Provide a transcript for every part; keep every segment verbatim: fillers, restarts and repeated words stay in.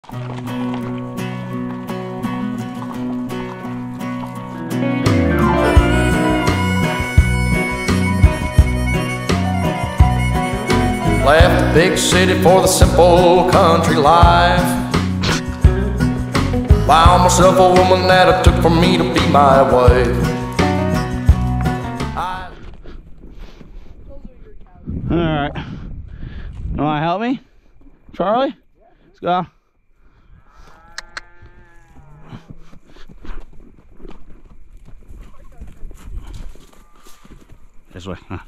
Left the big city for the simple country life. Found myself a woman that it took for me to be my wife. I... All right. You want to help me, Charlie? Let's go. This way, huh?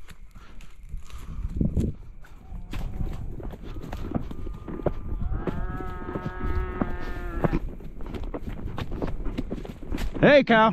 Hey, cow.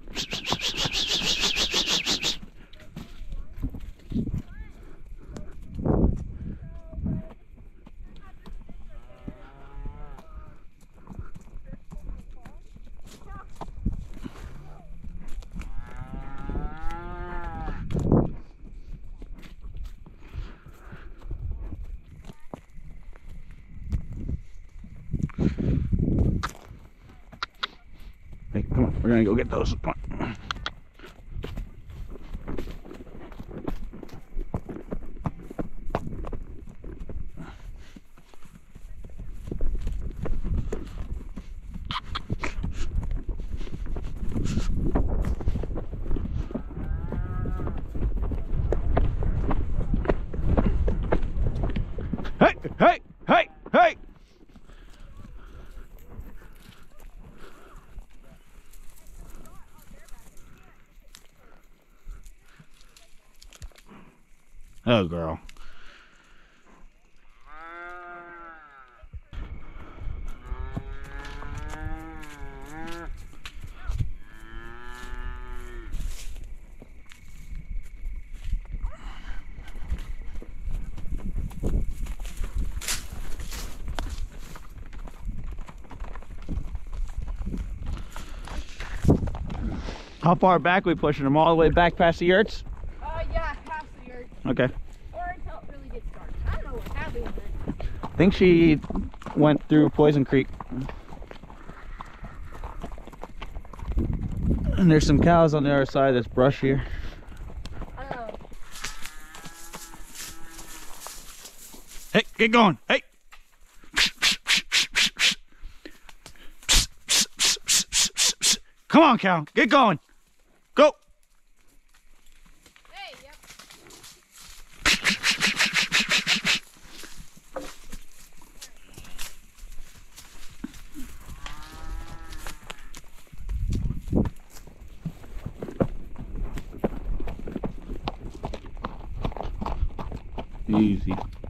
Hey, come on, we're gonna go get those. Come on. Hey, hey, hey, hey! Oh, girl. How far back are we pushing them? All the way back past the yurts? Uh, yeah, past the yurt. Okay. Or until it really gets dark. I don't know what happened with it. I think she went through Poison Creek. And there's some cows on the other side that's brush here. I don't know. Hey, get going. Hey. Come on, cow. Get going. Go. Hey, yep. Easy.